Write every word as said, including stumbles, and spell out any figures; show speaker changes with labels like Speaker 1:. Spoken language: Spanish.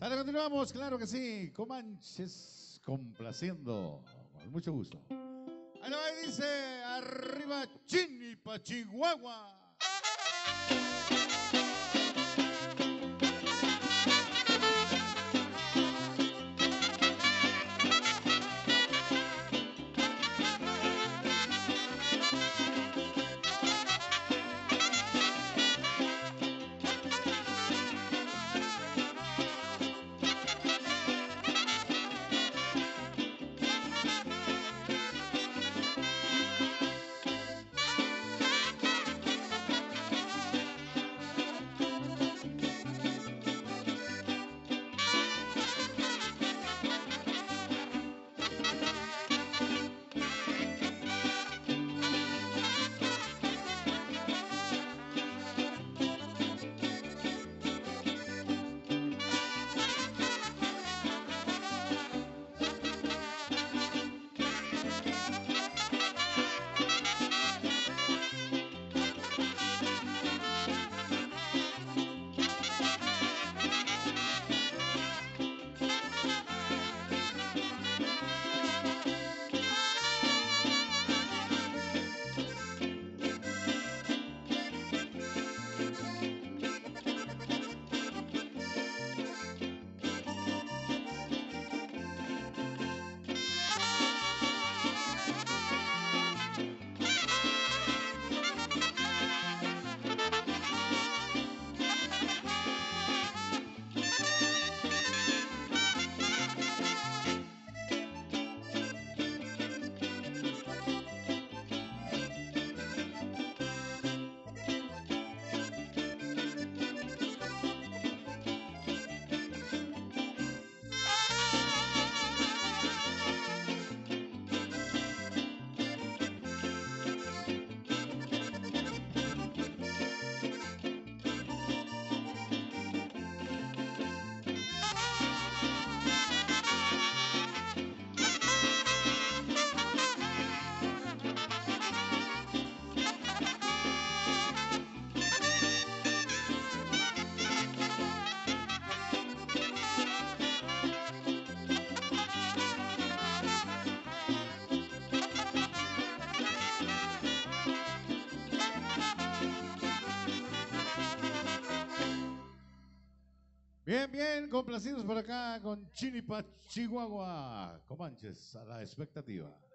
Speaker 1: Ahora continuamos, claro que sí. Comanches complaciendo. Con mucho gusto. Ahí lo va y dice, arriba Chinipa, Chihuahua. Bien, bien, complacidos por acá con Chinipa, Chihuahua. Comanches a la expectativa.